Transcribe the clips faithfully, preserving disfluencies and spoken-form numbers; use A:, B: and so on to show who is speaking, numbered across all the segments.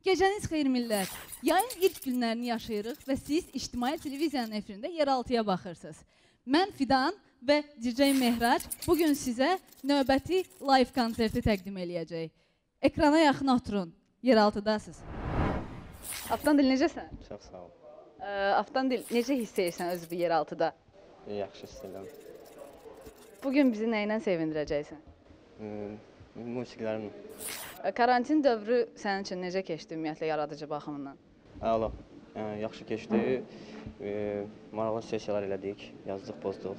A: Gecəniz xeyir millət. Yayın ilk günlərini yaşayırıq və siz İctimai Televiziyanın efirində yeraltıya baxırsınız. Mən Fidan və D J Mehrac bugün sizə növbəti live konserti təqdim eləyəcək. Ekrana yaxın oturun, yeraltıdasınız. Avtandil, necəsən?
B: Çox sağ ol.
A: Avtandil, necə hiss edirsən özünü yeraltıda?
B: Yaxşı hiss edirəm.
A: Bugün bizi nə ilə sevindirəcəksən?
B: Musiqilərimlə.
A: Karantin dövrü sənin üçün necə keçdi ümumiyyətlə yaradıcı baxımından?
B: Əla, yaxşı keçdi. Maraqlı sessiyalar elədik, yazdıq, pozduq.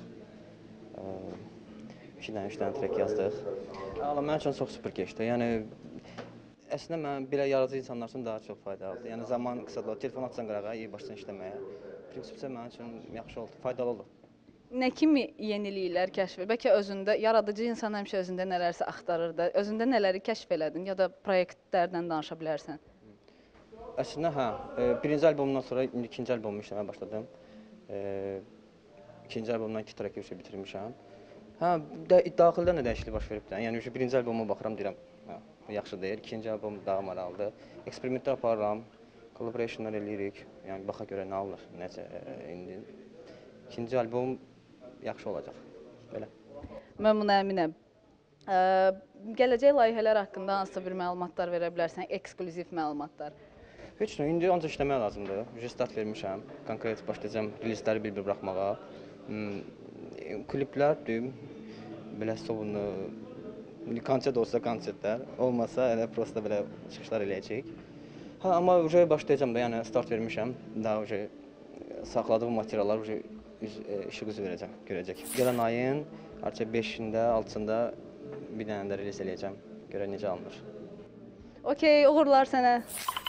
B: iki dənə, üç dənə trek yazdıq. Əla, mənim üçün çox super keçdi. Yəni, əslində mən belə yaradıcı insanlar üçün daha çox faydalıdır. Yəni, zaman qısadır, telefon atsan qırağa, iyi başdan işləməyə. Prinsipcə mənim üçün yaxşı oldu, faydalı oldu.
A: Nə kimi yeniliklər kəşf edin? Bəlkə özündə, yaradıcı insan həmişə özündə nələrsə axtarır da, özündə nələri kəşf elədin ya da proyektlərdən danışa bilərsən?
B: Əslində, hə, birinci albomdan sonra indi ikinci albomu işləməyə başladım. İkinci albomdan iki trek bitirmişəm. Hə, daxildən də dəyişiklik baş verib. Yəni, birinci albomuma baxıram, deyirəm, yaxşı deyil. İkinci albom daha maraqlıdır. Eksperimentlər aparıram, collaborationlar eləyirik. Yəni, baxa görə nə alır, necə indi. İkinci albom yaxşı olacaq, belə.
A: Mən buna əminəm. Gələcək layihələr haqqında hansısa bir məlumatlar verə bilərsən, ekskluziv məlumatlar?
B: Heç nə, indi ancaq işləmək lazımdır. Ücə start vermişəm, konkret başlayacağım releaseləri bir-bir buraxmağa. Kliplər, deyim, belə sovunu, konsert olsa konsertlər, olmasa elə prosta belə çıxışlar eləyəcəyik. Hə, amma ücə başlayacağım da, yəni start vermişəm, daha ücə saxladığım materiallar ücə işıq üzü verəcəm, görəcək. Gələn ayın artıq beşində, altısında bir dənə də release eləyəcəm, görə necə alınır.
A: Okey, uğurlar sənə.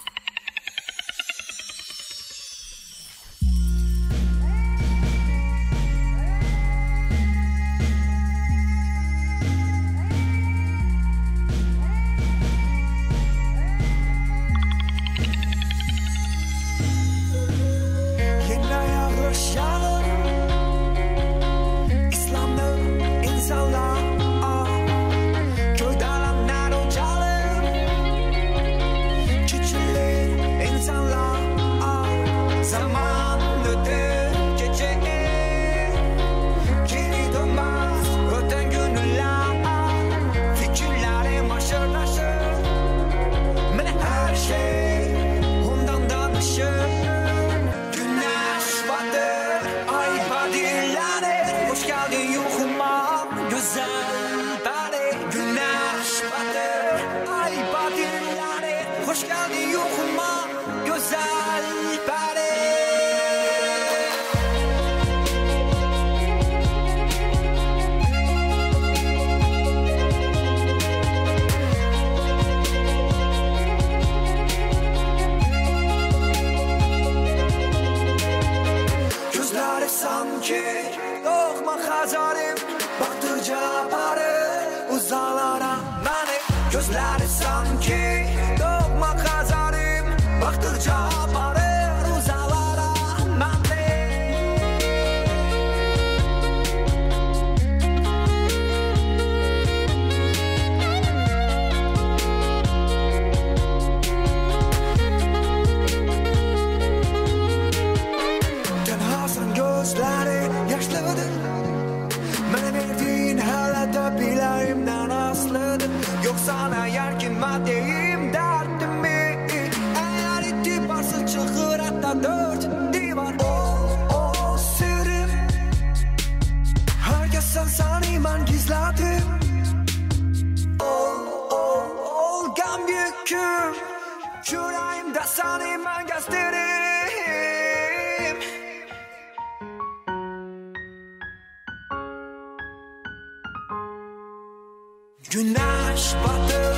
C: Güneş batır,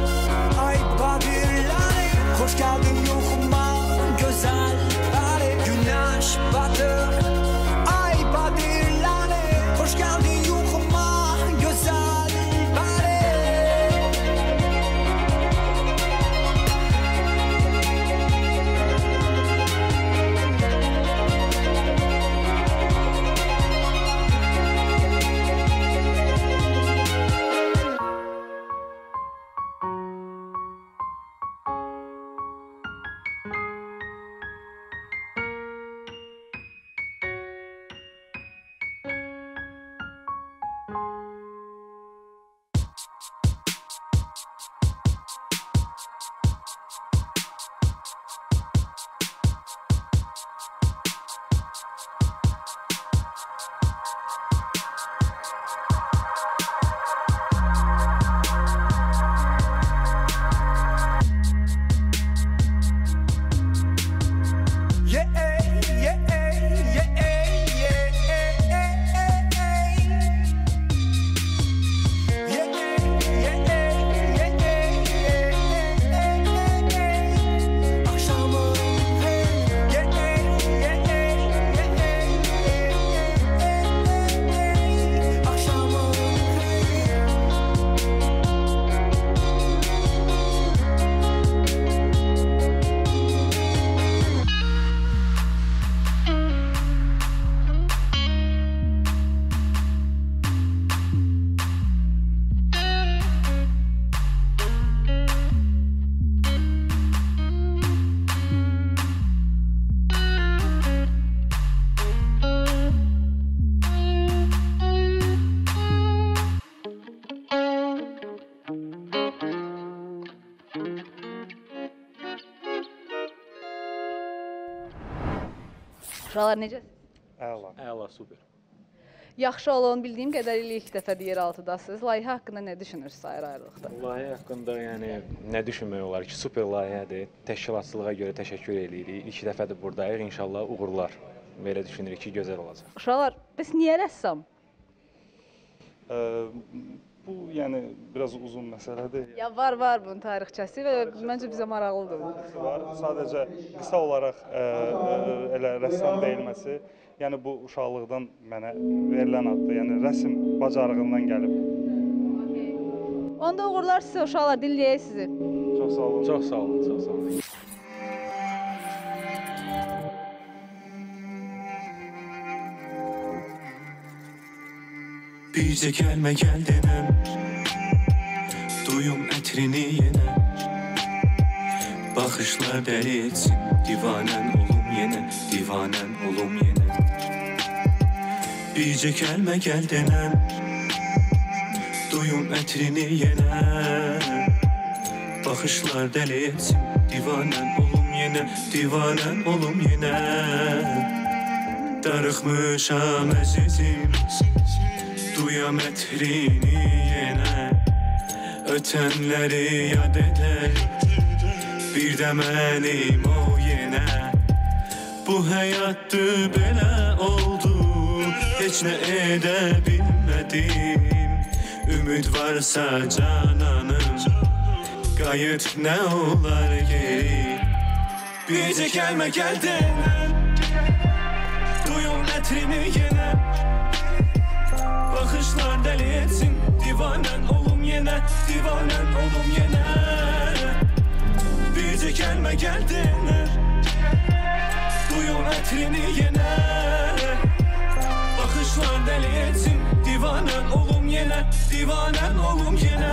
C: ay badirleri, hoş geldin yuhuma, güzel peri. Güneş batır, ay badirleri, hoş geldin yuhuma, güzel peri.
A: Uşaqlar necəsiz?
D: Əla. Əla, super.
A: Yaxşı olun, bildiyim qədərilə ilk dəfədir yeraltıdasınız. Layihə haqqında nə düşünürsünüz ayrı-ayrılıqda?
D: Layihə haqqında yəni nə düşünmək olar ki, super layihədir. Təşkilatçılığa görə təşəkkür edirik. İlk dəfədir buradayıq. İnşallah uğurlar. Belə düşünürük ki, gözəl olacaq.
A: Uşaqlar, bəs niyə rəssam?
E: Ə, bu yəni biraz uzun məsələdir.
A: Ya var var bunun tarixçəsi və məncə bizə maraqlıdır.
E: Var. Sadəcə qısa olaraq ə, ə, elə rəssam deyilməsi, yəni bu uşaqlıqdan mənə verilən addır. Yəni rəsm bacarığından gəlib.
A: Okay. Onda uğurlar sizə uşaqlar, dinləyək sizi.
E: Çox sağ olun.
D: Çox sağ olun, çox sağ olun.
C: Bircə gəlmə gəl denəm, duyum ətrini yenə. Baxışlar dəli etsin, divanən olum yenə, divanən olum yenə. Bircə gəlmə gəl denəm, duyum ətrini yenə. Baxışlar dəli etsin, divanən olum yenə, divanən olum yenə. Darıxmışam əzizim, duyam ətrini yenə. Ötənləri yad edək, bir də mənim o yenə. Bu həyatdır belə oldu, heç nə edə bilmədim. Ümid varsa cananım, qayıt nə olar geri. Bircə gəlmə gəl denəm, duyum ətrini yenə. Baxışlar dəli etsin, divanən olum yenə, divanən olum yenə. Bircə gəlmə gəl denəm, duyum ətrini yenə. Baxışlar dəli etsin, divanən olum yenə, divanən olum yenə.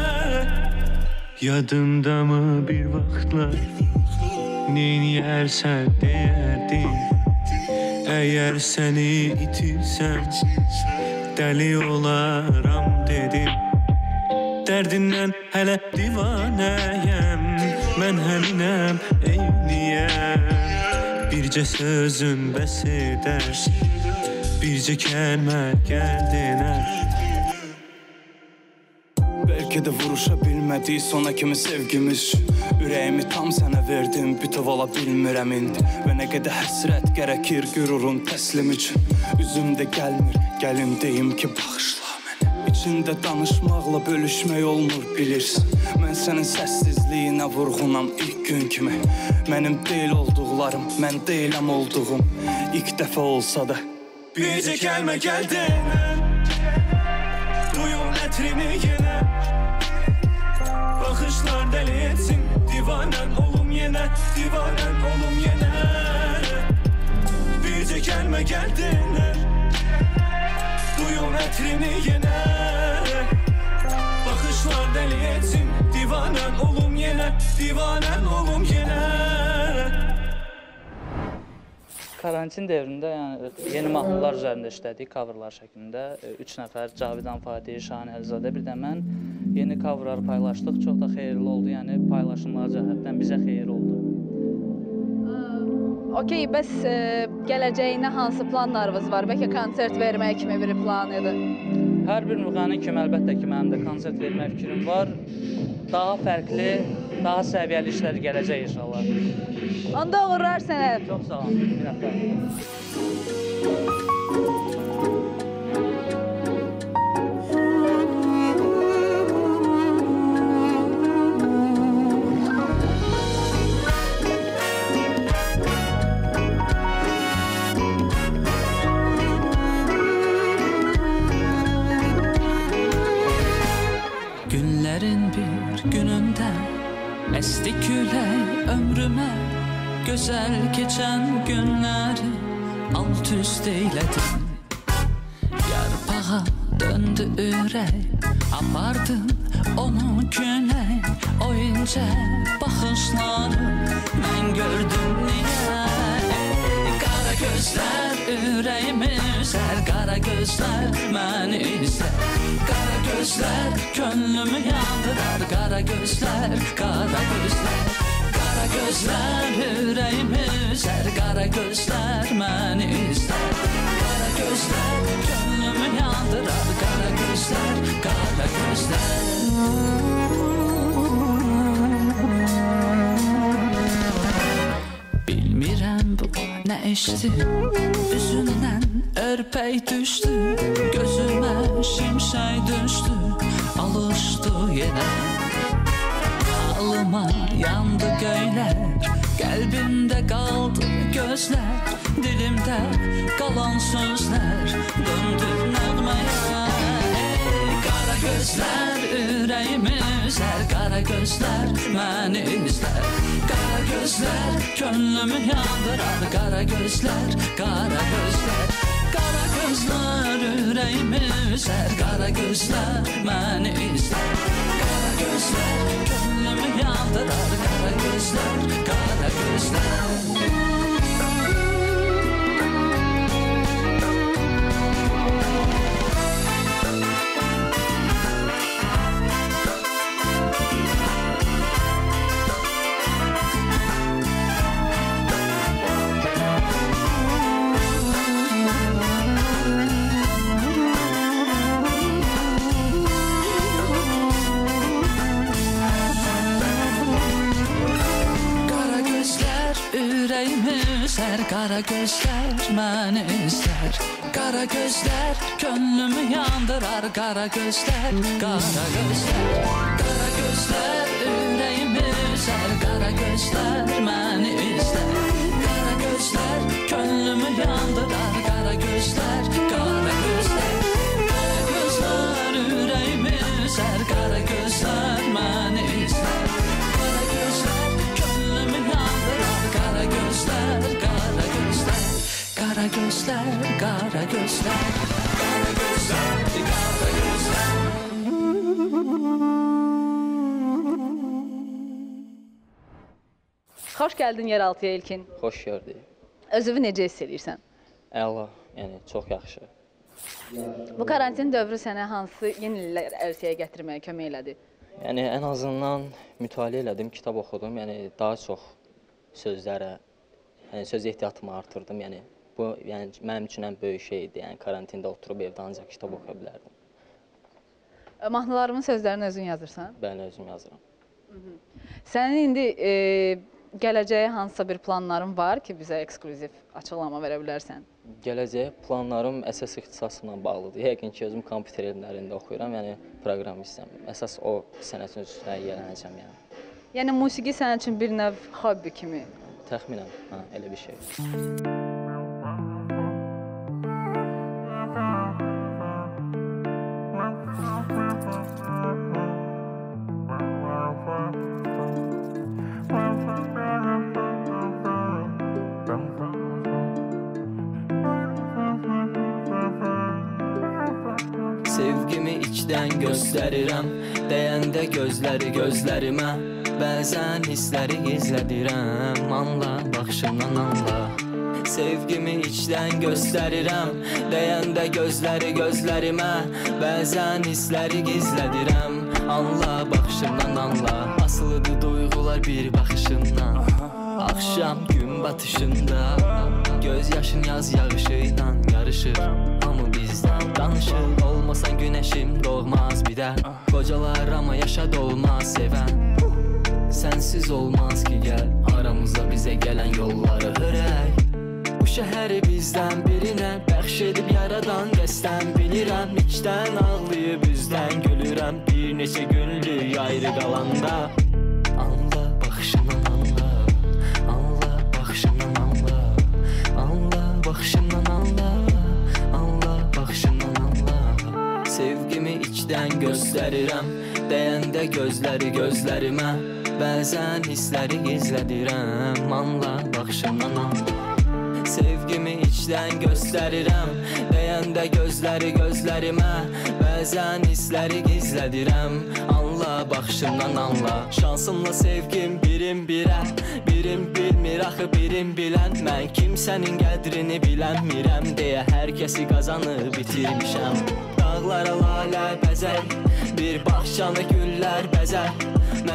C: Yadımdamı bir vaxtlar, neyniyərsən deyərdin. Əgər səni itirsəm, dəli olaram dedim. Dərdindən hələ divanəyəm, mən həminəm eyniyəm. Bircə sözün bəs edər, bircə kəlmə gəl denər. Bəlkə də vuruşa bilmədik sona kimi sevgimiz. Ürəyimi tam sənə verdim, bütöv ola bilmirəm indi. Və nə qədər həsrət gərəkir qürurun təslim üçün. Üzümdə gəlmir, gəlim deyim ki bağışla məni. İçində danışmaqla bölüşmək olmur bilirsən. Mən sənin səssizliyinə vurğunam ilk gün kimi. Mənim deyil olduqlarım, mən deyiləm olduğum. İlk dəfə olsa da bircə kəlmə gəl denəm, duyum ətrini yenə. Baxışlar dəli etsin, divanən olum yenə, divanən olum yenə. Bircə kəlmə gəl denəm, duyum ətrini yenə. Baxışlar dəli etsin, divanən olum yenə, divanən olum yenə.
F: Karantin dövründə yəni, yeni mahnılar üzərində işlədik, coverlar şəklində. Üç nəfər, Cavidan Fatih, Şahin Əlizadə, bir də mən yeni coverları paylaşdıq. Çox da xeyirli oldu, yəni paylaşımlar cəhətdən bizə xeyir oldu.
A: Okey, bəs e, gələcəyinə hansı planlarınız var? Bəlkə konsert vermək kimi bir plan idi?
F: Hər bir müğənni kimi əlbəttə ki, mənim də konsert vermək fikrim var. Daha fərqli, daha səviyyəli işlər gələcək inşallah.
A: Onda uğurlar sənə.
F: Çox sağ olun, bir həftə.
C: Günlərin bir günündə əsdi külək ömrümə. Gözəl keçən günləri alt üst eylədim. Yarpağa döndü ürək, apardın onu günək. O incə baxışları mən gördüm niyə. Qara gözlər ürəyimi üzər, qara gözlər məni izlər. Qara gözlər könlümü yandırar, qara gözlər, qara gözlər. Qara
F: gözlər ürəyimi üzər, qara gözlər məni üzər. Qara gözlər könlümü yandırar, qara gözlər, qara gözlər. Bilmirəm bu nə işdir, üzündən örpək düşdü, gözümə şimşək düşdü, alışdı yenə. Alıma yandı göylər, qəlbimdə qaldı gözlər, dilimdə qalan sözlər döndü nəğməyə. Qara gözlər ürəyimi üzər, qara gözlər məni üzər. Qara gözlər könlümü yandırar, qara gözlər, qara gözlər. Qara gözlər ürəyimi üzər, qara gözlər məni üzər. Qara gözlər könlümü yandırar, qara gözlər, qara gözlər. Qara gözlər məni üzər, qara gözlər könlümü yandırar, qara gözlər, qara gözlər. Qara gözlər ürəyimi üzər, qara gözlər məni üzər. Qara gözlər könlümü yandırar, qara gözlər, qara gözlər. Qara gözlər ürəyimi üzər, qara gözlər məni üzər. Qara gözlər könlümü yandırar, qara gözlər, qara gözlər. Qara gözlər, qara gözlər, qara gözlər, qara gözlər.
A: Xoş gəldin Yeraltıya İlkin.
G: Xoş gördük.
A: Özünü necə hiss edirsən?
G: Əla, yəni çox yaxşı.
A: Bu karantin dövrü sənə hansı yenilər ərsəyə gətirməyə kömək elədi?
G: Yəni ən azından mütaliə elədim, kitab oxudum. Yəni daha çox sözlərə, yəni söz ehtiyatımı artırdım. Yəni bu yəni mənim üçün ən böyük şey idi. Yəni karantində oturub evdə ancaq kitab oxuya bilərdim.
A: Mahnılarımın sözlərini özün yazırsan?
G: Mən özüm yazıram.
A: Sənin indi e, gələcəyə hansısa bir planların var ki, bizə eksklüziv açıqlama verə bilərsən?
G: Gələcəyə planlarım əsas ixtisasımla bağlıdır. Yəqin ki, özüm kompüter elmlərində oxuyuram, yəni proqramistəm. Əsas o sənətin üstünə yiyələnəcəm yəni.
A: Yəni musiqi sənin üçün bir növ hobbi kimi?
G: Təxminən, hə, elə bir şey.
H: Sevgimi içdən göstərirəm, dəyəndə gözləri gözlərimə. Bəzən hissləri gizlədirəm, anla, baxışından anla. Sevgimi içdən göstərirəm, dəyəndə gözləri gözlərimə. Bəzən hissləri gizlədirəm, anla, baxışından anla. Asılıdır duyğular bir baxışından, axşam gün batışında. Göz yaşın yaz yağışıyla yarışır, hamı bizdən danışır. Olmasan günəşim doğmaz bir də, qocalar amma yaşa dolmaz sevən. Sənsiz olmaz ki gəl, aramıza bizə gələn yolları hörək. Bu şəhəri bizdən birinə bəxş edib yaradan qəsdən bilirəm. İçdən ağlayıb üzdən gülürəm, bir neçə günlük ayrı qalanda. Anla, baxışından anla, anla, baxışından anla. Anla, baxışından anla, anla, baxışından anla. Sevgimi içdən göstərirəm, dəyəndə gözləri gözlərimə. Bəzən hissləri gizlədirəm, anla, baxışından anla. Sevgimi içdən göstərirəm, dəyəndə gözləri gözlərimə. Bəzən hissləri gizlədirəm, anla, baxışından anla. Şansımla sevgim birim birə, birim bilmir axı birim bilən. Mən kimsənin qədrini bilənmirəm deyə hər kəsi qazanıb bitirmişəm. Dağlara lalə bəzək, bir bağçanı güllər bəzər. Mən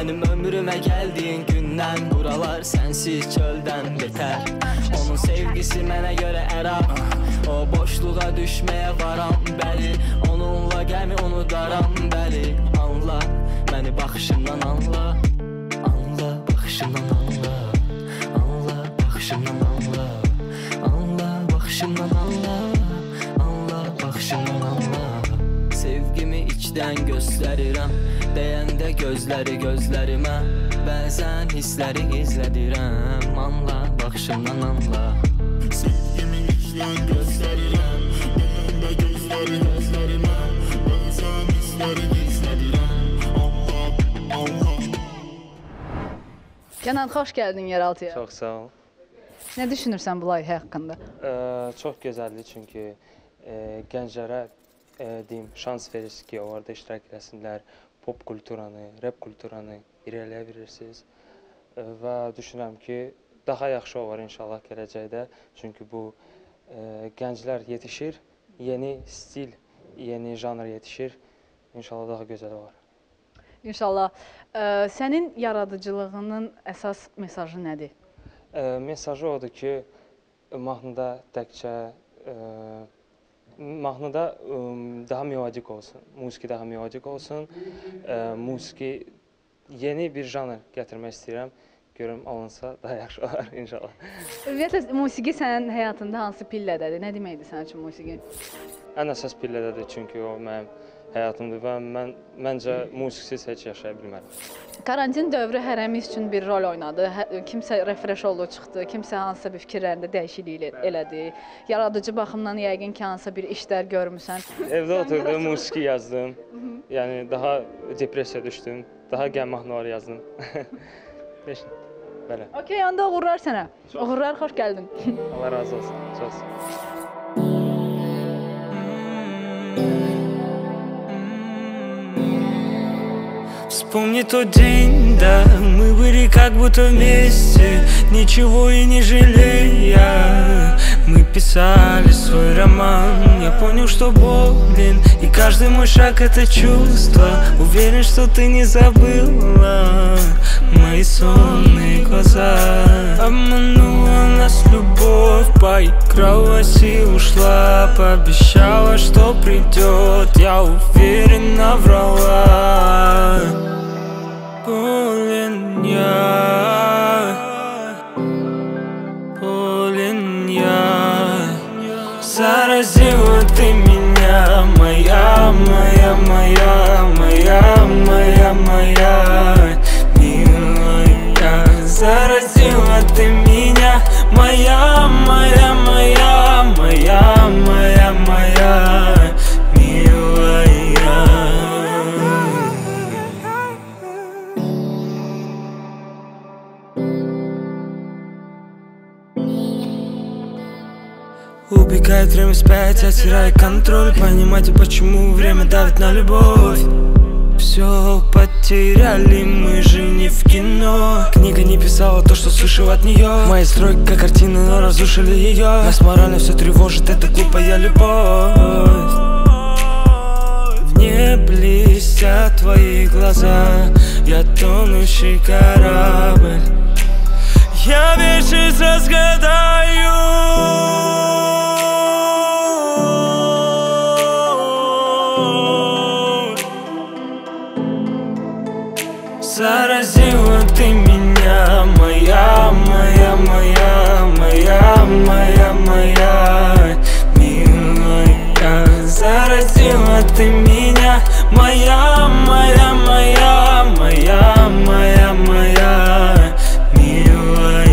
H: Mənim ömrümə gəldiyin gündən buralar sənsiz çöldən betər. Onun sevgisi mənə görə ərab, o boşluğa düşməyə varam, bəli. Onunla gəmi unudaram, bəli. Anla, məni baxışından anla. Anla, baxışından anla. Anla, baxışından anla. Anla, baxışından anla. Anla, baxışından anla. Sevgimi içdən göstərirəm, deyəndə gözləri gözlərimə. Bəzən hissləri gizlədirəm, anla, baxışından anla. Sevgimi içdən göstərirəm, deyəndə gözləri gözlərimə. Bəzən hissləri gizlədirəm, anla, anla.
A: Kənan, xoş gəldin Yeraltıya.
I: Çox sağ ol.
A: Nə düşünürsən bu layihə haqqında?
I: Ee, çox gözəldir çünki e, gənclərə e, deyim, şans verir ki, orada iştirak eləsinlər, pop kulturanı, rap kulturanı irəliyə verirsiniz e, və düşünürəm ki, daha yaxşı olar inşallah gələcəkdə, çünki bu e, gənclər yetişir, yeni stil, yeni janr yetişir, inşallah daha gözəl olar.
A: İnşallah. Ə, sənin yaradıcılığının əsas mesajı nədir?
I: E, mesajı odur ki, mahnıda təkcə e, mahnıda e, daha melodik olsun, musiqi daha melodik olsun, e, musiqi yeni bir janr gətirmək istəyirəm, görüm alınsa daha yaxşı olar inşallah.
A: Ümumiyyətlə, musiqi sənin həyatında hansı pillədədir? Nə deməkdir sənin üçün musiqi?
I: Ən əsas pillədədir, çünki o mənim həyatımdır və mən, məncə musiqisiz heç yaşaya bilmərəm.
A: Karantin dövrü hərəmiz üçün bir rol oynadı. Hə, kimsə refresh oldu, çıxdı, kimsə hansısa bir fikirlərində dəyişiklik elədi. Yaradıcı baxımdan yəqin ki, hansısa bir işlər görmüsən.
I: Evdə oturdum, musiqi yazdım. Yəni, daha depressiya düşdüm, daha qəm mahnılar yazdım. Belə.
A: Okey, onda uğurlar sənə. Uğurlar, xoş gəldin.
I: Allah razı olsun. Çox sağ ol.
C: Вспомни тот день, да, мы были как будто вместе, ничего и не жалея. Мы писали свой роман, я понял, что болен, и каждый мой шаг это чувство. Уверен, что ты не забыла мои сонные глаза. Обманула нас любовь, поигралась и ушла. Пообещала, что придет, я уверенно врала. Болен я, болен я. Заразила ты меня, моя, моя, моя, моя, моя, моя, милая. Заразила ты меня, моя, моя, моя, моя, моя, моя, милая. Убегает время вспять, я теряю контроль. Понимаете, почему время давит на любовь. Все потеряли, мы же не в кино. Книга не писала то, что слышал от нее. Мои стройки как картины, но разрушили ее. Нас морально все тревожит, это глупая любовь. В ней блестят твои глаза, я тонущий корабль. Я вечность разгадаю. Заразила ты меня, моя, моя, моя, моя, моя, моя, милая. Заразила ты меня, моя, моя, моя, моя, моя, моя, милая.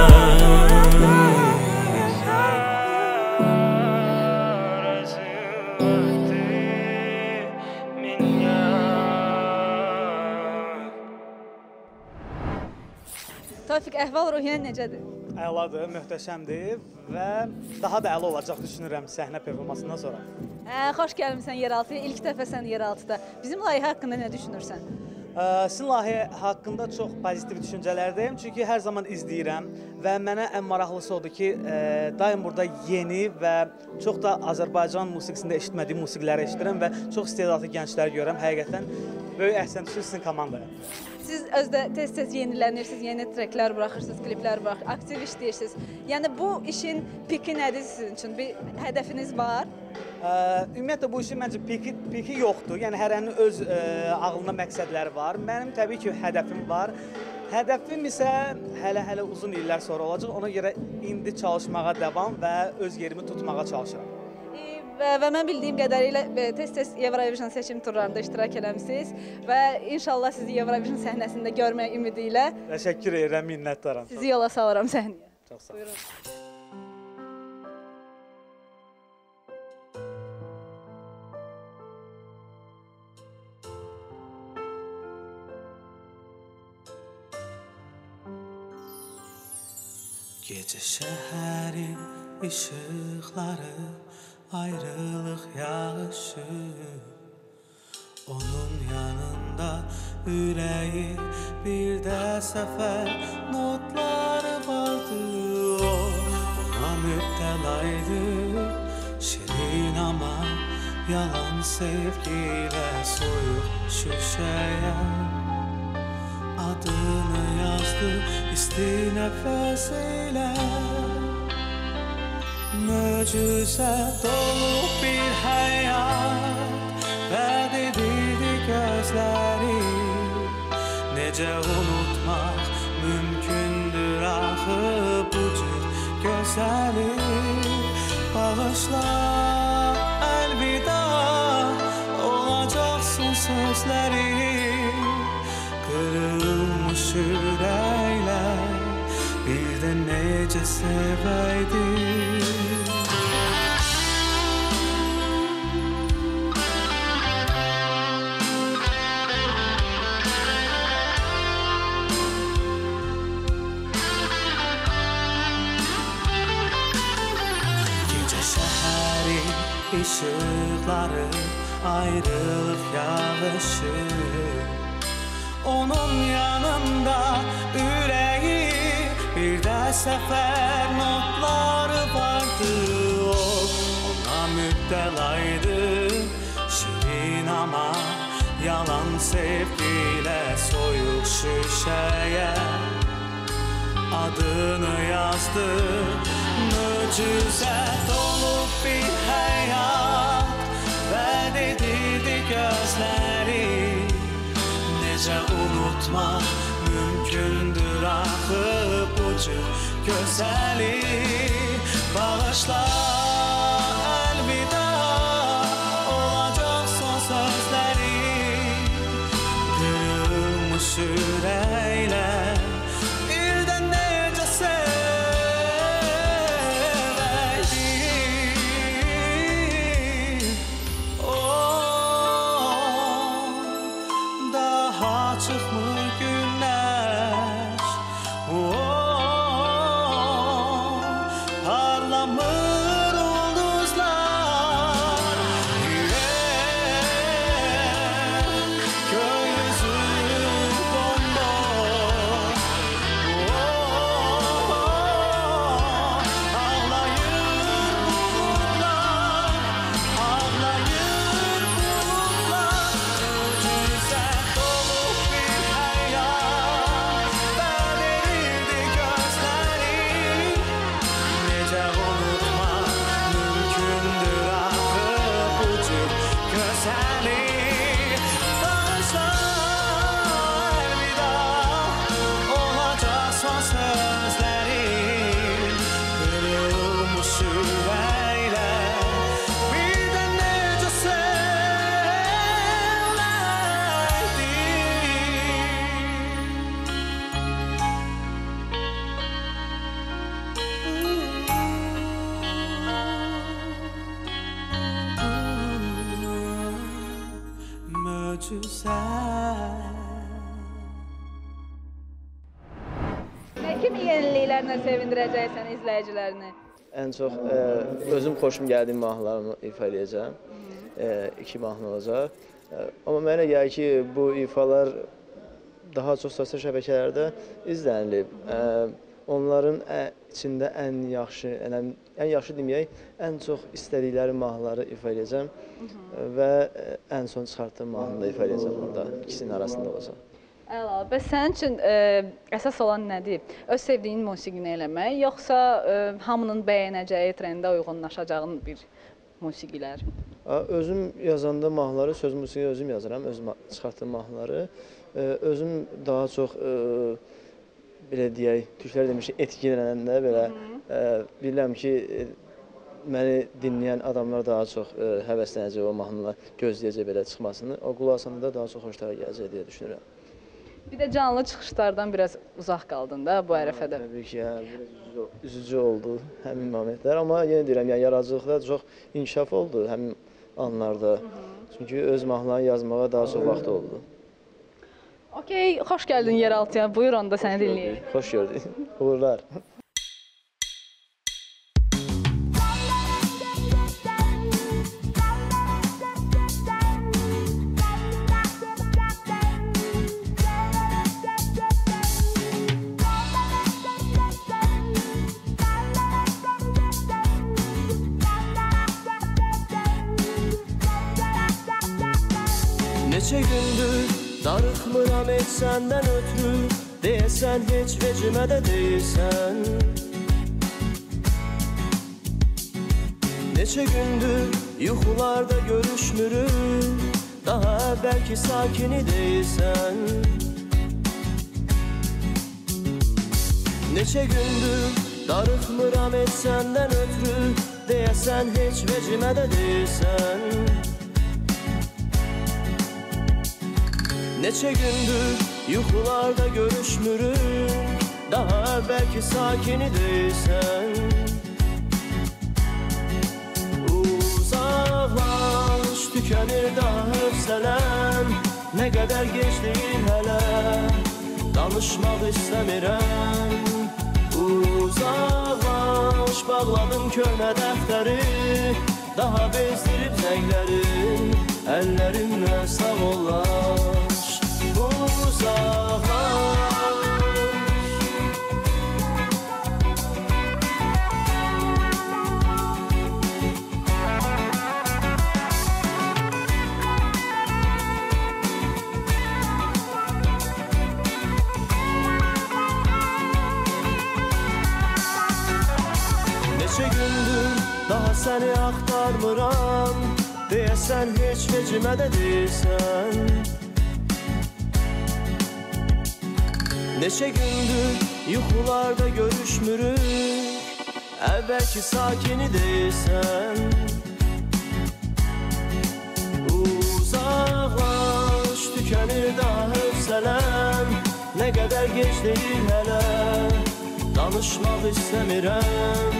A: Tofiq, əhval-ruhiyyən necədir?
J: Əladır, möhtəşəmdir və daha da əla olacaq düşünürəm səhnə performansından sonra.
A: Ə, xoş gəlmisən Yeraltıya. İlk dəfə sən Yeraltıda. Bizim layihə haqqında nə düşünürsən?
J: Sizin layihə haqqında çox pozitiv düşüncələrdəyim, çünki hər zaman izləyirəm və mənə ən maraqlısı odur ki, daim burada yeni və çox da Azərbaycan musiqisində eşitmədiyim musiqiləri eşidirəm və çox istedadlı gənclər görürəm. Həqiqətən böyük əhsən düşür sizin komandaya.
A: Siz özdə tez-tez yenillənirsiniz, yeni treklər buraxırsınız, kliplər buraxırsınız, aktiv işləyirsiniz. Yəni bu işin piki nədir sizin üçün? Bir hədəfiniz var?
J: Ümumiyyətlə bu işin məncə piki, piki yoxdur. Yəni hərənin öz ə, ağlında məqsədləri var. Mənim təbii ki, hədəfim var. Hədəfim isə hələ-hələ uzun illər sonra olacaq. Ona görə indi çalışmağa davam və öz yerimi tutmağa çalışıram.
A: Və, və mən bildiyim qədərilə tez-tez Eurovision seçim turlarında iştirak eləmişsiniz və inşallah sizi Eurovision səhnəsində görmək ümidi ilə.
J: Təşəkkür edirəm, minnətdaram.
A: Sizi yola salıram səhnəyə.
J: Çox sağ olun.
C: Gece şehrin ışıkları, ayrılık yağışı. Onun yanında yüreği bir de sefer notları vardı. O ona müptelaydı, şirin ama yalan sevgiyle soyuk şişeye. Adını yazdı isti nefesiyle. Mucize dolu bir hayat ve dediydi gözleri. Nece unutmak mümkündür ahı bu cür gözeli. Bağışla elvida olacaksın sözleri. Kırılmış yüreğler bir de nece seveydi. Gece şehrin ışıkları, ayrılık yağışı. Onun yanında yüreği bir de sefer notları vardı. O ona müptelaydı, şirin ama yalan sevgiyle soyuk şişeye. Adını yazdı, mucize dolu bir hayat ve dediydi gözleri. Nece unutmak mümkündür ahı bu cür gözeli. Bağışla elvida olacak son sözleri. Kırılmış yüreğler bir de nece seveydi. Çıkmır güneş, oh, parlamır ulduzlar. Yeah, gökyüzü bomboş, oh, ağlayır bulutlar, ağlayır bulutlar. Mucize dolu
A: Kimi yeniliklərlə sevindirəcəksən izləyicilərini?
K: Ən çox ə, özüm xoşum gəldiyim mahnılarımı ifa edəcəm. E, iki mahnı olacaq. E, amma mənə gəlir ki, bu ifalar daha çox sosial şəbəkələrdə izlənilib. Onların içində ən yaxşı, ən yaxşı deməyək, ən çox istədikləri mahnıları ifa edəcəm və ən son çıxartdığım mahnını da ifa edəcəm orada, ikisinin arasında olacaq.
A: Əla, bəs sənin üçün əsas olan nədir? Öz sevdiyin musiqini eləmək, yoxsa hamının bəyənəcəyi, trendə uyğunlaşacağın bir musiqilər?
K: Özüm yazanda mahnıları, söz musiqi özüm yazıram, özüm çıxartdığım mahnıları. Özüm daha çox, belə deyək, türklər demişik, etkilənəndə belə bilirəm ki, məni dinləyən adamlar daha çox həvəslənəcək o mahnılar, gözləyəcək belə çıxmasını. O qulaq asanda da daha çox xoşlara gələcək deyə düşünürəm.
A: Bir də canlı çıxışlardan biraz uzaq qaldın da bu ərəfədə.
K: Təbii ki, biraz üzücü oldu həmin momentlər, amma yenə deyirəm, yaradıcılıqda çox inkişaf oldu həmin anlarda. Çünki öz mahnılarını yazmağa daha çox vaxt oldu.
A: Okey, xoş gəldin Yeraltıya. Buyur, onda səni dinləyək.
K: Xoş gördük. Uğurlar.
H: Neçə gündür darıxmıram heç səndən ötürü, deyəsən heç vecimə də deyilsən. Neçə gündür yuxularda görüşmürük, daha əvvəlki sakini deyilsən. Neçə gündür darıxmıram heç səndən ötürü, deyəsən heç vecimə də deyilsən. Neçə gündür yuxularda görüşmürük, daha əvvəlki sakini deyilsən. Uzaqlaş, tükənir daha hövsələm, nə qədər gec deyil hələ, danışmaq istəmirəm. Uzaqlaş, bağladım köhnə dəftəri, daha bezdirib zənglərim, əllərimlə sağ olar. Uzaqlaş. Neçə gündür daha səni axtarmıram, deyəsən heç vecimə də deyilsən. Neçə gündür yuxularda görüşmürük, əvvəlki sakini deyilsən. Uzaqlaş, tükənir daha hövsələm, nə qədər gec deyil hələ, danışmaq istəmirəm.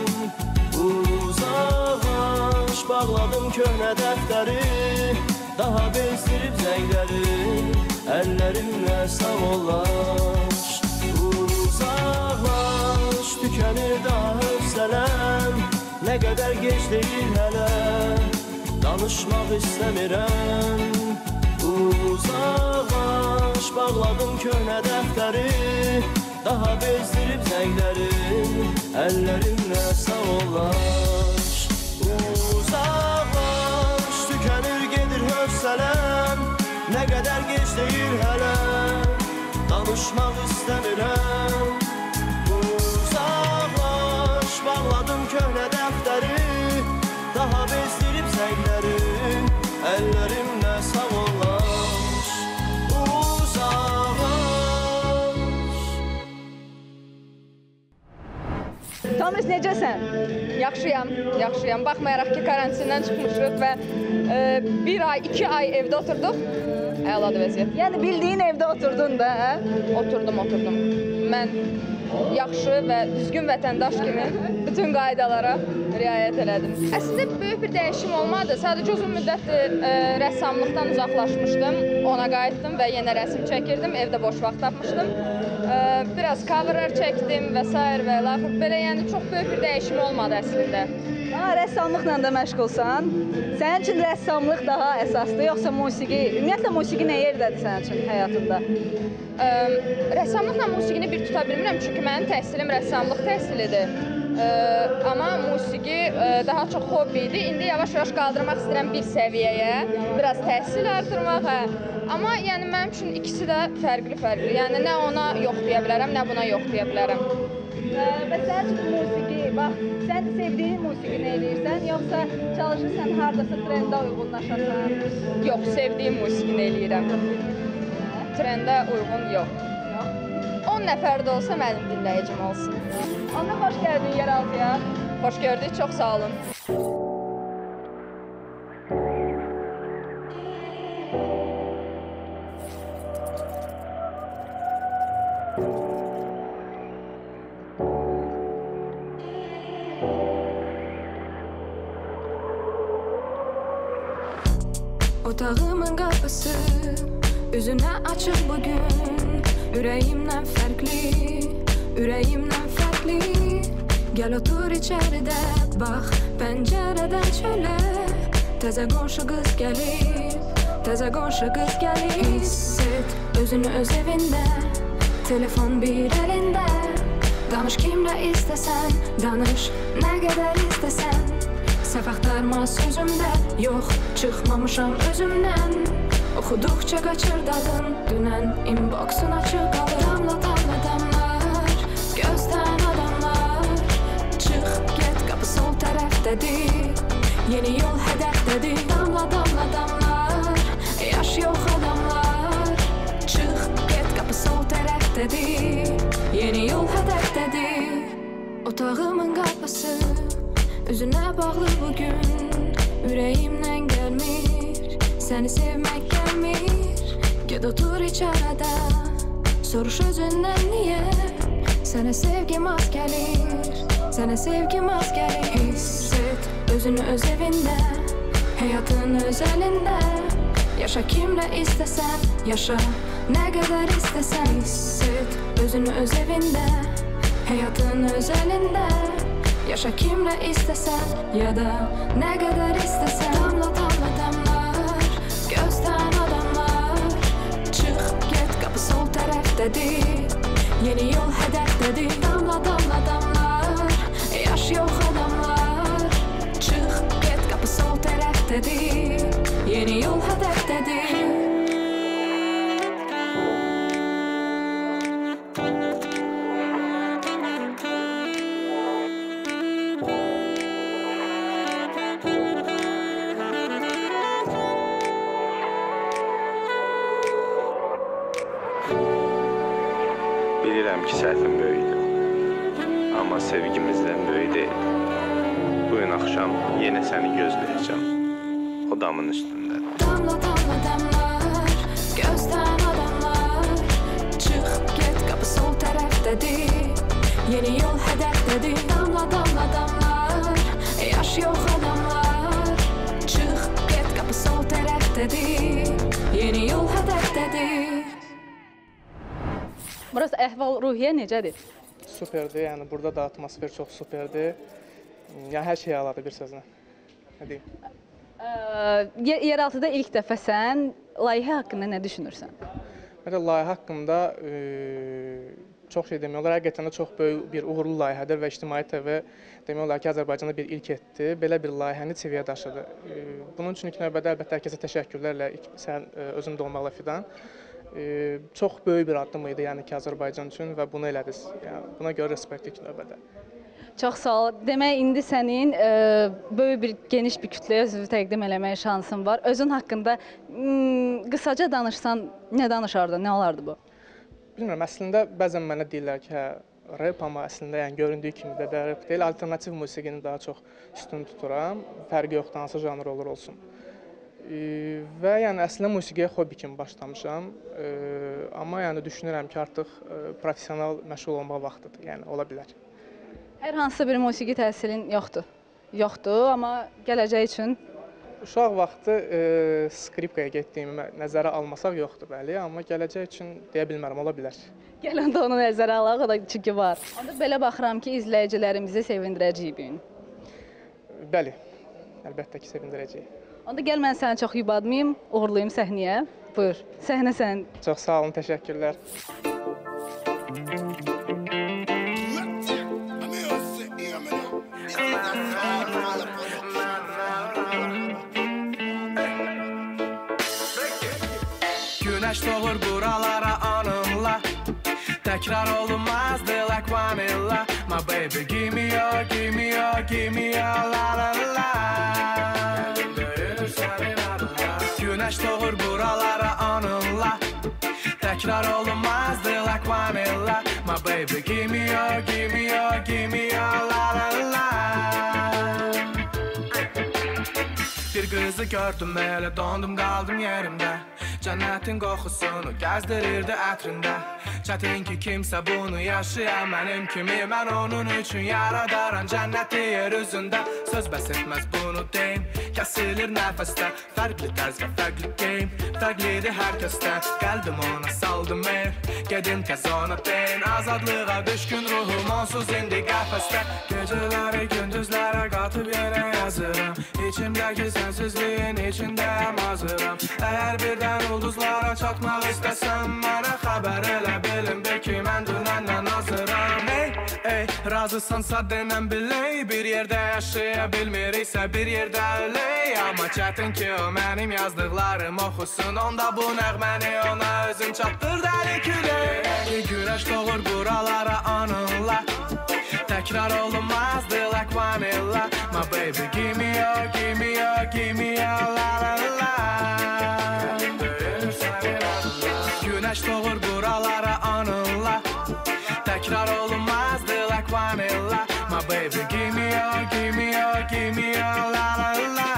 H: Uzaqlaş, bağladım köhnə dəftəri, daha bezdirib zənglərim, əllərimlə sağ olar. Uzaqlaş, tükənir daha hövsələm, nə qədər gec deyil hələ, danışmaq istəmirəm. Uzaqlaş, bağladım köhnə dəftəri, daha bezdirib zənglərim, əllərimlə sağ olar. Uzaqlaş, tükənir gedir hövsələm, nə qədər gec deyil hələ, danışmaq istəmirəm. Uzaqlaş, bağladım köhnə dəftəri, daha bezdirib zənglərim, əllərimlə sağ olar. Uzaqlaş.
L: Tomis, necəsən? Yaxşıyam, yaxşıyam. Baxmayaraq ki, karantindən çıxmışıq və e, bir ay, iki ay evdə oturduq. Əladır vəziyyət. Yəni bildiyin evdə oturdun da, hə? Oturdum, oturdum. Mən yaxşı və düzgün vətəndaş kimi bütün qaydalara riayət elədim. Əslində böyük bir dəyişim olmadı. Sadəcə uzun müddətdir e, rəssamlıqdan uzaqlaşmışdım. Ona qayıtdım və yenə rəsm çəkirdim. Evdə boş vaxt tapmışdım. E, biraz coverlar çəkdim və s. və laxır. Belə yəni çox böyük bir dəyişim olmadı əslində.
M: Aa, rəssamlıqla da məşğulsan. Sənin üçün rəssamlıq daha əsasdır, yoxsa musiqi? Ümumiyyətlə musiqi nə yerdədir sənin üçün həyatında?
L: Ə, rəssamlıqla musiqini bir tuta bilmirəm, çünki mənim təhsilim rəssamlıq təhsilidir. Ə, amma musiqi ə, daha çox hobbi idi. İndi yavaş-yavaş qaldırmaq istəyirəm bir səviyyəyə, biraz təhsil artırmaq. Hə. Amma yəni mənim üçün ikisi də fərqli-fərqli. Yəni nə ona yox deyə bilərəm, nə buna yox deyə bilərəm.
M: Və sənin üçün musiqi, bax, sən sevdiyin musiqini eləyirsən, yoxsa çalışırsan hardasa trendə uyğunlaşasan?
L: Yox, sevdiyim musiqini eləyirəm. Trendə uyğun yox. on nəfər də olsa mənim dinləyicim olsun.
M: Onda xoş gəldin Yeraltıya.
L: Xoş gördük, çox sağ olun.
N: Otağımın qapısı üzünə açıq bugün. Ürəyimdən fərqli, ürəyimdən fərqli. Gəl otur içəridə, bax pəncərədən çölə. Təzə qonşu qız gəlib, təzə qonşu qız gəlib. Hiss et özünü öz evində, telefon bir əlində. Danış kimlə istəsən, danış nə qədər istəsən. Səhv axtarma sözümdə, yox çıxmamışam özümdən. Oxuduqca qaçır dadım, dünən inboxun açıq qalır. Damla damla damlar, gözdən adamlar. Çıx get qapı sol tərəfdədir, yeni yol hədəfdədir. Damla damla damlar, yaş yox adamlar. Çıx get qapı sol tərəfdədir, yeni yol hədəfdədir. Otağımın qapısı üzünə bağlı bugün. Ürəyimdən gəlmir, səni sevmək gəlmir. Get otur içəridə, soruş özündən niyə. Sənə sevgim az gəlir, sənə sevgim az gəlir. Hiss et özünü öz evində, həyatın öz əlində. Yaşa kimlə istəsən, yaşa nə qədər istəsən. Hiss et özünü öz evində, həyatın öz əlində. Yaşa kimlə istəsən, ya da nə qədər istəsən. Damla damla damlar, gözdən adamlar. Çıx get qapı sol tərəfdədir, yeni yol hədəfdədir. Damla damla damlar, yaş yox adamlar. Çıx get qapı sol tərəfdədir, yeni yol hədəfdədir.
O: Bilirəm ki, səhvim böyükdür, amma sevgimizdən böyük deyil. Bugün axşam yenə səni gözləyəcəm, o damın üstündə.
N: Damla damla damlar, gözdən adamlar. Çıx get qapı sol tərəfdədir, yeni yol hədəfdədir. Damla damla damlar, yaş yox adamlar. Çıx get qapı sol tərəfdədir, yeni yol hədəfdədir.
M: Burası əhval-ruhiyyə necədir?
P: Superdir, yəni burada da atmosfer çox superdir. Yəni hər şey əladır bir sözlə. Nə deyim?
M: Yeraltıda ilk dəfə sən layihə haqqında nə düşünürsən?
P: Məncə layihə haqqında e, çox şey demək olar. Həqiqətən də çox böyük bir uğurlu layihədir və İctimai T V demək olar ki, Azərbaycanda bir ilk etdi. Belə bir layihəni çeviyə daşıdı. E, bunun üçün ilk növbədə əlbəttə hər kəsə təşəkkürlərlə, sən e, özün də olmaqla Fidan. E, çox böyük bir addım idi yəni ki, Azərbaycan üçün və bunu elədiniz. Yəni, buna görə respekt ilk növbədə.
M: Çox sağ ol. Demək, indi sənin e, böyük bir, geniş bir kütləyə özünü təqdim eləməyə şansın var. Özün haqqında m, qısaca danışsan, nə danışardın, nə olardı bu?
P: Bilmirəm, əslində bəzən mənə deyirlər ki, hə, rap, amma əslində yəni göründüyü kimi də, də rap deyil. Alternativ musiqini daha çox üstün tuturam. Fərqi yoxdur, hansı janr olur olsun. E, və yəni əslində musiqiyə hobbi kimi başlamışam. E, amma yəni düşünürəm ki, artıq e, professional məşğul olmaq vaxtıdır. Yəni ola bilər.
M: Hər hansısa bir musiqi təhsilin yoxdur. Yoxdur, amma gələcək üçün?
P: Uşaq vaxtı e, skripkaya getdiyimi nəzərə almasaq yoxdur, bəli. Amma gələcək üçün deyə bilmərəm, ola bilər.
M: Gələn də onu nəzərə alaq, o da çünki var. Onda belə baxıram ki, izləyicilərimizi sevindirəcəyik bu gün.
P: bəli, əlbəttə ki, sevindirəcək.
M: Onda gəl mən səni çox yubadmayım, uğurlayım səhnəyə. Buyur, səhnə sən.
P: Çox sağ olun, təşəkkürlər.
Q: Güneş doğur buralara onunla, tekrar olunmazdı like vanilla. My baby give me your, give me your, give me your la la la. Güneş doğur buralara onunla, tekrar olunmazdı like vanilla. My baby give me your, give me your, give me your la la la. Bir kızı gördüm elə dondum kaldım yerimde. Cennetin kokusunu gezdirirdi ətrində. Çətin ki kimsə bunu yaşayan mənim kimi. Mən onun üçün yaradaram cənnəti yer üzündə. Söz bəs etməz bunu deyim, kəsilir nəfəsdə. Fərqli tərz və fərqli game, fərqlidir hər kəsdən. Qəlbim ona saldım mer, gedim tez ona deyin. Azadlığa düşkün ruhum onsuz indi qəfəsdə. Gecələri gündüzlərə qatıb yenə yazıram. İçimdəki sensizliyin içindəyəm hazıram. Əgər birdən ulduzlara çatmaq istəsəm, mənə xəbər elə bilin bil ki mən dünəndən hazıram. Ey, ey, razısansa denən biley. Bir yerdə yaşaya bilmiriksə bir yerdə öley. Amma çətin ki o mənim yazdıqlarım oxusun. Onda bu nəğməni ona özüm çatdır dəli küley. Güneş doğur buralara onunla, tekrar olunmazdı like vanilla. My baby give me your, give me your, give me your la la la. Güneş doğur buralara onunla, tekrar olunmazdı like vanilla. My baby give me your, give me your, give me your la la la.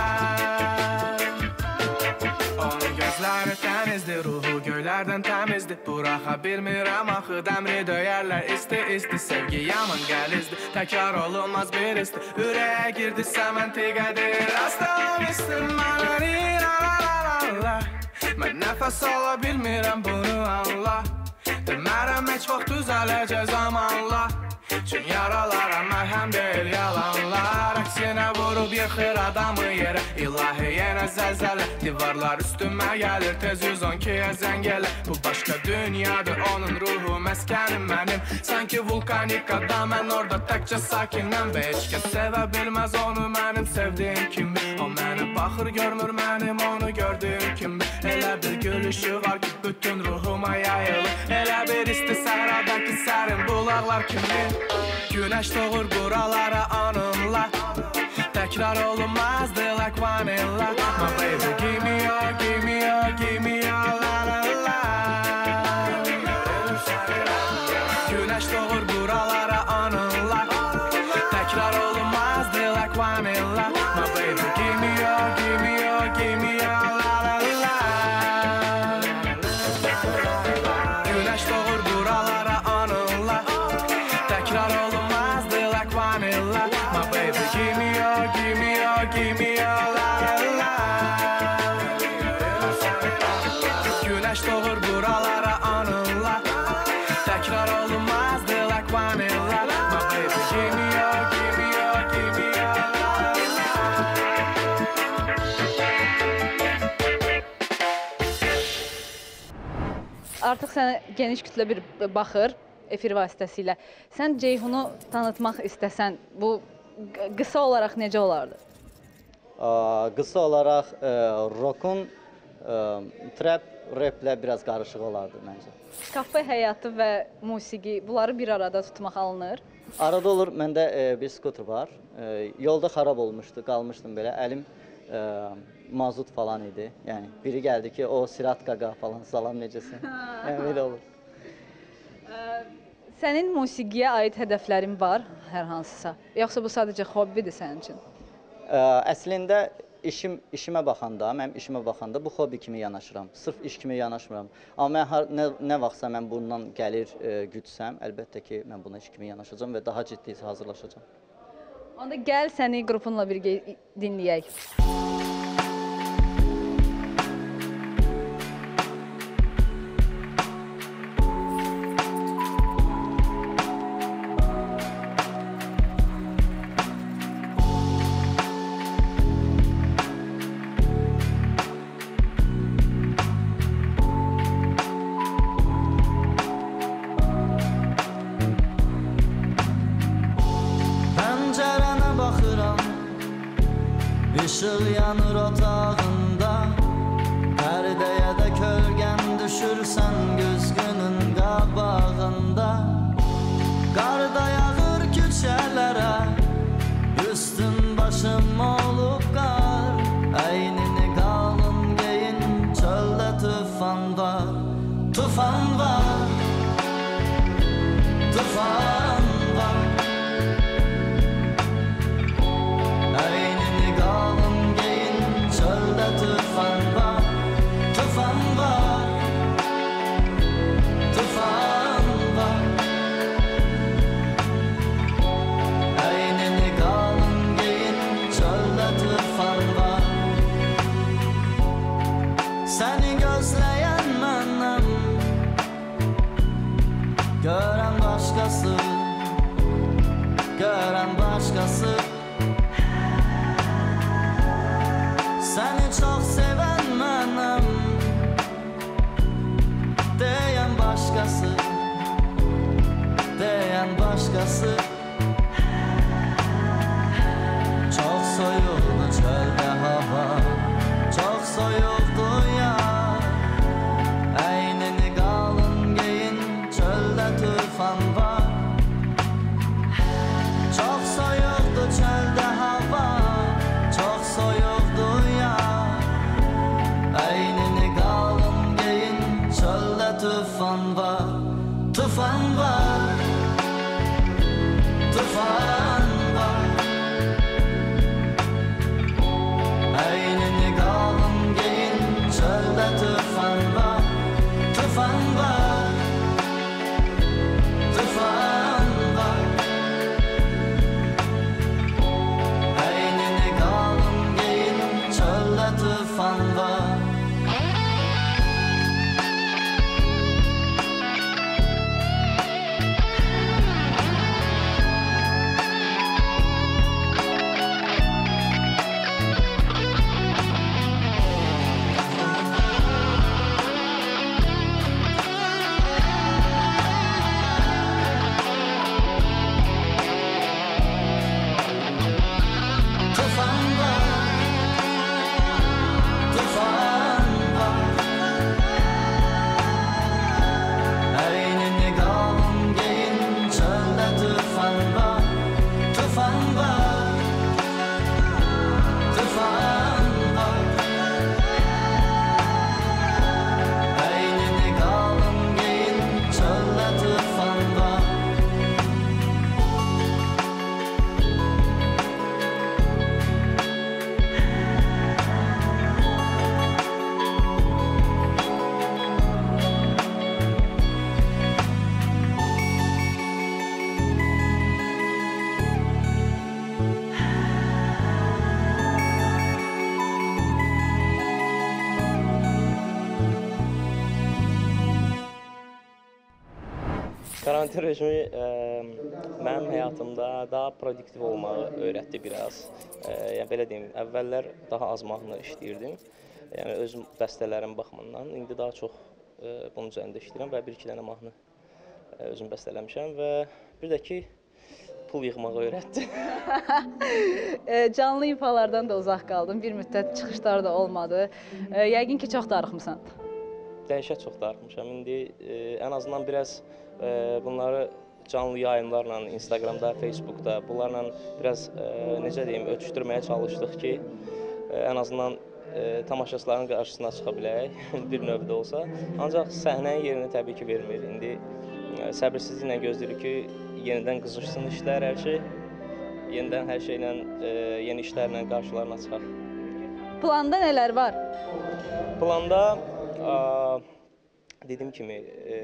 Q: Onun gözləri tənizdir, ruhu göylərdən təmizdir. Buraxa bilmirəm axı dəmri döyərlər isti isti. Sevgi yaman gəlizdir, təkrar olunmaz bir isti. Ürəyə girdisə məntiqədir, aslan istim mənəni la la la la. Mən nəfəs ala bilmirəm bunu anla. Demərəm heç vaxt düzələcək zamanla. Çün yaralara mərhəm deyil yalanlar. Əksinə vurub yıxır adamı yerə. İlahi yenə zəlzələ, divarlar üstümə gəlir. Tez yüz on ikiyə zəng elə. Bu başqa dünyadır, onun ruhu məskənim mənim. Sanki vulkanik adam, mən orada təkcə sakinəm. Və heç kəs sevə bilməz onu mənim sevdiyim kimi. O məni baxır görmür mənim onu gördüyüm kimi. Elə bir gülüşü var ki bütün ruhuma yayılır. Elə bir isti səhradakı sərin bulaqlar kimi. Güneş doğur buralara onunla, tekrar olunmazdı like vanilla. My baby give me your, give me your, give me your la la la. Güneş doğur buralara onunla, tekrar olunmazdı like vanilla. My baby give me your, give me your, give me your la la la. Güneş doğur buralara onunla, tekrar olunmazdı like vanilla. My baby give me your, give me your, give me your la la la. Güneş doğur buralara onunla, tekrar olunmazdı like vanilla. My baby give me your, give me your, give me your la la la.
M: Artıq sənə geniş kütlə bir baxır efir vasitəsilə. Sən Ceyhunu tanıtmaq istəsən, bu qısa olaraq necə olardı?
R: Qısa olaraq rockun trap, raplə biraz qarışıq olardı məncə.
M: Kafe həyatı və musiqi, bunları bir arada tutmaq alınır?
R: Arada olur, məndə bir skuter var. Yolda xarab olmuşdu, qalmışdım belə. Əlim mazut falan idi. Yəni biri gəldi ki, o sirat qaqa falan, salam necəsin? Yəni belə olur.
M: Sənin musiqiyə aid hədəflərin var hər hansısa? Yoxsa bu sadəcə hobbidir sənin üçün?
R: Əslində işim işimə baxanda, mənim işimə baxanda bu hobbi kimi yanaşıram. Sırf iş kimi yanaşmıram. Amma mən nə, nə vaxtsa mən bundan gəlir e, gütsəm, əlbəttə ki, mən buna iş kimi yanaşacağam və daha ciddi hazırlaşacağam.
M: Onda gəl səni qrupunla birgə dinləyək.
H: yanır otağında, pərdəyə də kölgən düşürsən güzgünün qabağında. Qarda yağır küçələrə, üstüm başım olub qar. Əynini qalın geyin, çöldə tufan var, tufan var, tufan var. Əynini qalın geyin, çöldə tufan var, tufan var, tufan var. Əynini qalın geyin, çöldə tufan var. Səni gözləyən mənəm, görən başqası, görən başqası. Səni çox sevən mənəm, deyən başqası, deyən başqası. Çox soyuqdu çöldə hava, çox soyuqdu yar. Əynini qalın geyin, çöldə tufan var. Çox soyuqdu çöldə hava, çox soyuqdu yar. Əynini qalın geyin, çöldə tufan var, tufan var, tufan var. Əynini qalın geyin, çöldə tufan var, tufan var, tufan var. Əynini qalın geyin, çöldə tufan var. Tufan var, tufan var. Əynini qalın geyin, çöldə tufan var, tufan var, tufan var. Əynini qalın geyin, çöldə tufan var.
S: Karantin rejimi e, mənim həyatımda daha produktiv olmağı öyrətdi biraz. E, yəni belə deyim, əvvəllər daha az mahnı işləyirdim. Yəni öz bəstələrim baxımından. İndi daha çox e, bunun üzərində işləyirəm və bir-iki dənə mahnı e, özüm bəstələmişəm və bir də ki pul yığmağı öyrətdi.
M: E, Canlı ifalardan da uzaq qaldım. Bir müddət çıxışlar da olmadı. E, Yəqin ki, çox darıxmısan.
S: Dəhşət çox darıxmışam. İndi e, ən azından biraz e, bunları canlı yayımlarla, Instagramda, Facebookda bunlarla biraz e, necə deyim, ötüşdürməyə çalışdıq ki, e, ən azından e, tamaşaçıların qarşısına çıxa bilək, bir növdə olsa. Ancaq səhnənin yerini təbii ki, vermir. İndi e, səbirsizliklə gözləyirik ki, yenidən qızışsın işlər, hər şey. Yenidən hər şeylə, e, yeni işlərlə qarşılarına çıxaq.
M: Planda nələr var?
S: Planda a, dediyim kimi e,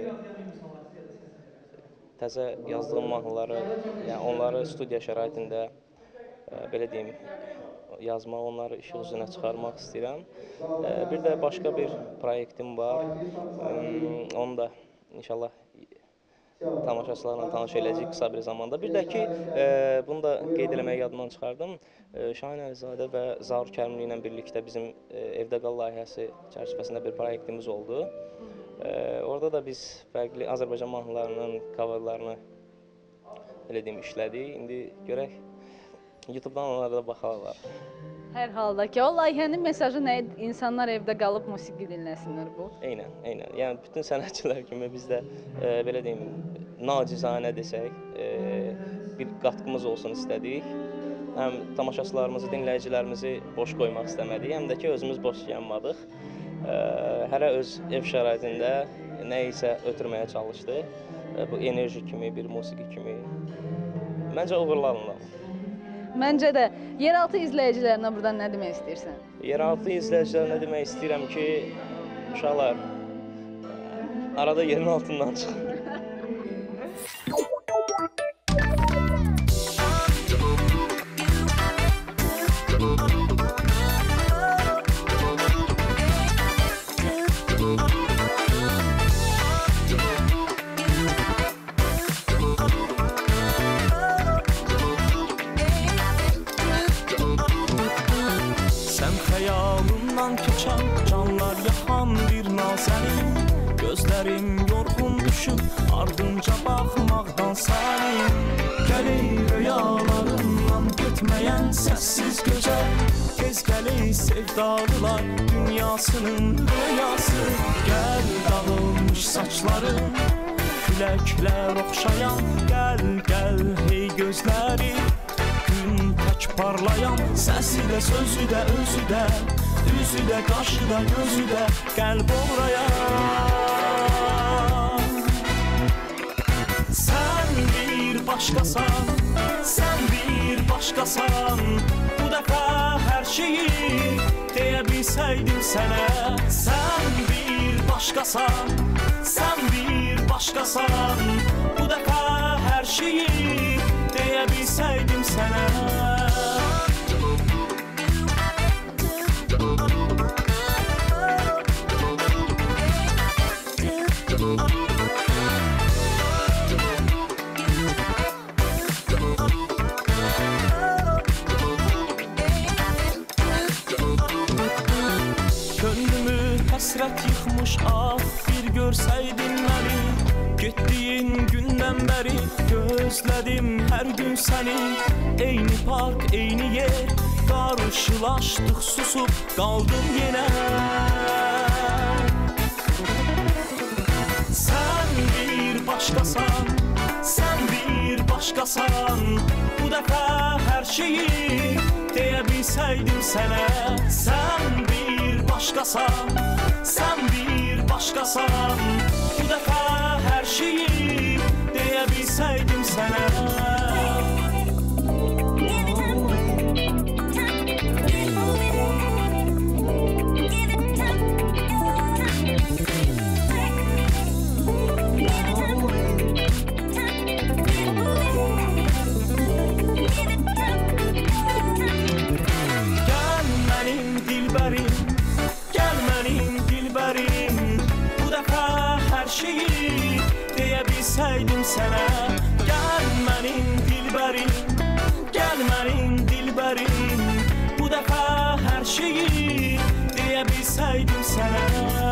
S: təzə yazdığım mahnıları, yəni onları studiya şəraitində e, belə deyim, yazmaq, onları işıq üzünə çıxarmaq istəyirəm. E, bir də başqa bir proyektim var. E, onu da inşallah tamaşaçılarla tanış edəcəyik qısa bir zamanda. Bir də ki, e, bunu da qeyd eləməyi yadımdan çıxardım. E, Şahin Əlizadə və Zaur Kərimli ilə birlikdə bizim e, Evdə Qal layihəsi çərçivəsində bir proyektimiz oldu. E, orada da biz fərqli Azərbaycan mahnılarının coverlarını elə deyim işlədik. İndi görək, YouTube'dan onlara da baxarlar.
M: Hər halda ki, o layihənin mesajı nə idi? İnsanlar evdə qalıb musiqi dinləsinlər bu.
S: Eynən, eynən. Yəni bütün sənətçilər kimi biz də e, belə deyim, nacizanə desək, e, bir qatqımız olsun istədik. Həm tamaşaçılarımızı, dinləyicilərimizi boş qoymaq istəmədik, həm də ki özümüz boş yanmadıq. E, hərə öz ev şəraitində nə isə ötürməyə çalışdı. E, bu enerji kimi, bir musiqi kimi. Məncə uğurlandı.
M: Məncə də yeraltı izləyicilərinə buradan nə demək istəyirsən?
S: Yeraltı izləyicilərinə demək istəyirəm ki, uşaqlar, arada yerin altından çıxın.
C: Gözlərim yorğun düşüb, ardınca baxmaqdan salim. Gəlir rüyalarımdan getməyən səssiz gözəl. Tez gəlir sevdalılar dünyasının rüyası. Gəl dağılmış saçlarım, küləklər oxşayan. Gəl, gəl hey gözləri, gün tək parlayan. Səsi də, sözü də, özü də, üzü də, qaşı da, gözü də, qəlb oğrayan. Sən bir başqasan, sən bir başqasan. Bu dəfə hər şeyi deyə bilsəydim sənə. Sən bir başqasan, sən bir başqasan. Bu dəfə hər şeyi deyə bilsəydim sənə. Həsrət yıxmış ah, bir görsəydin məni. Getdiyin gündən bəri gözlədim hər gün səni. Eyni park, eyni yer, qarşılaşdıq susub qaldım yenə. Sən bir başqasan, sən bir başqasan. Bu dəfə hər şeyi deyə bilsəydim sənə. Sən bir başqasan, sən bir başqasan. Bu dəfə hər şeyi deyə bilsəydim sənə. Gəl mənim dilbərim, gəl mənim dilbərim. Bu dəfə hər şeyi deyə bilsəydim sənə. Gəl mənim dilbərim, gəl mənim dilbərim. Bu dəfə hər şeyi deyə bilsəydim sənə.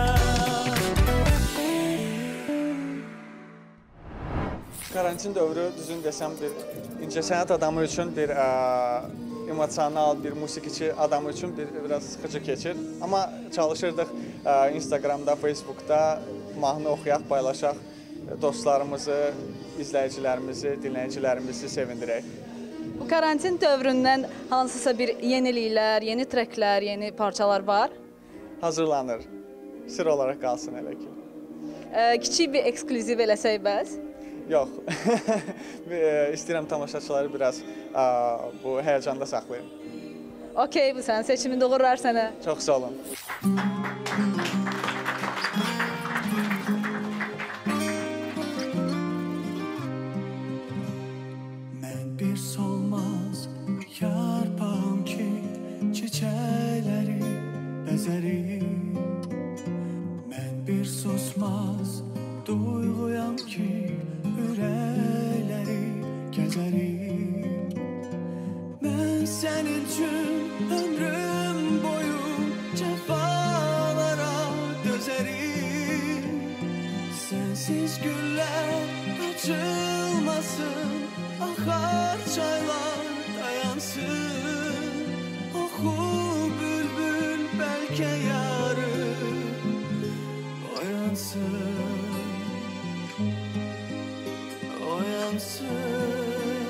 T: Karantin dövrü düzün desəm bir incəsənət adamı üçün, bir ə, emosional, bir musiqiçi adamı üçün bir biraz sıxıcı keçir. Amma çalışırdıq ə, Instagramda, Facebookda mahnı oxuyaq, paylaşaq, dostlarımızı, izləyicilərimizi, dinləyicilərimizi sevindirək.
M: Bu karantin dövründən hansısa bir yeniliklər, yeni treklər, yeni parçalar var?
T: Hazırlanır. Sir olaraq qalsın elə ki.
M: Ə, kiçik bir ekskluziv eləsək bəs?
T: Yox. İstəyirəm tamaşaçıları biraz ə, bu həyəcanda saxlayın.
M: Okey, bu sənin seçimində uğurlar sənə.
T: Çox sağ olun.
C: Mən bir solmaz yarpağım ki, çiçəkləri bəzərim. Mən bir susmaz duyğuyam ki, ürəkləri gəzərim. Mən sənin üçün ömrüm boyu cəfalara dözərim. Sənsiz güllər açılmasın, axar çaylar dayansın. Oxu
H: belki yarın oyansın, oyansın.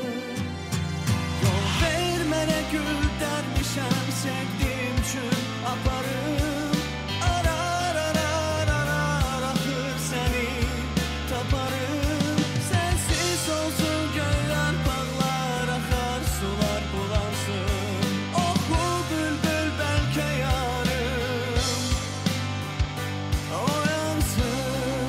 H: Yol vermene gül dermişem, sevdiğim için aparım. Arar arar arar ahır seni taparım. Sensiz olsun göller bağlar, akar sular bulansın. Oku bülbül belki yarım oyansın.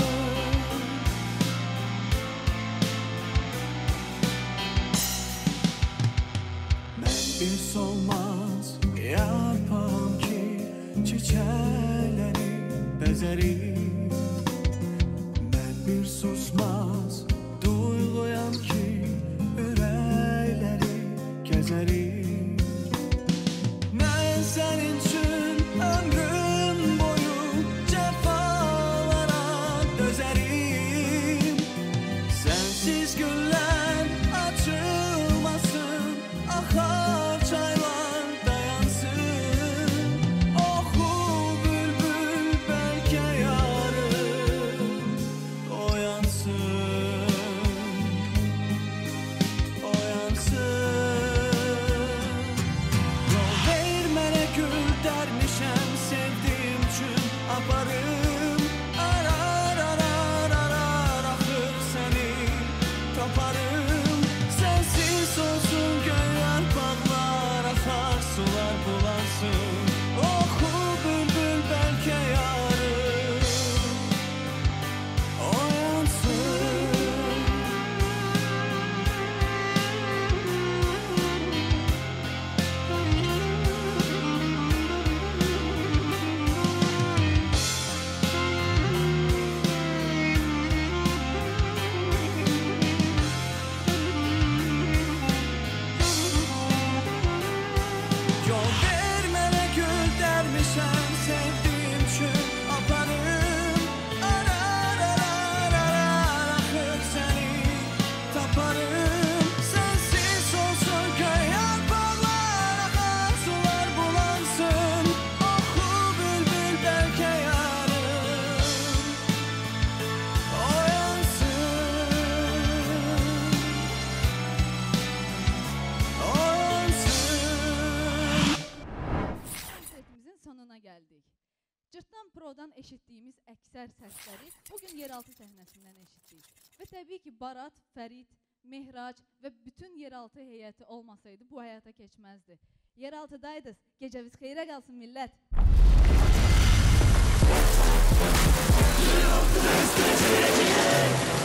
H: Ben bir solmaz yapam ki çiçekleri bezerim. Ben bir susmaz duyguyam ki yürekleri gezerim. Ben senin için ömrüm boyu cefalara dözerim. Sensiz günler açılmasın, akar çaylar dayansın. Oku bülbül belki yarın oyansın, oyansın. Yol vermene gül dermişem, sevdiğim için aparım. Arar arar arar ahır seni taparım. Sensiz olsun göller bağlar, akar sular bulansın. Oku bülbül belki yarın oyansın. Yol vermene gül dermişem, sevdiğim için aparım. Arar arar arar ahır seni taparım. Sensiz olsun köy yar bağlar, akar sular bulansın. Oku bülbül belki yarın oyansın, oyansın.
A: Konsertimizin sonuna gəldik. Cırtdan Pro'dan eşitdiyimiz əksər səsləri bugün yeraltı səhnəsindən eşitdik. Və təbii ki, Barat, Fərid, Mehrac və bütün yeraltı heyəti olmasaydı bu həyata keçməzdi. Yeraltıdaydınız. Gecəviz xeyrə qalsın millət.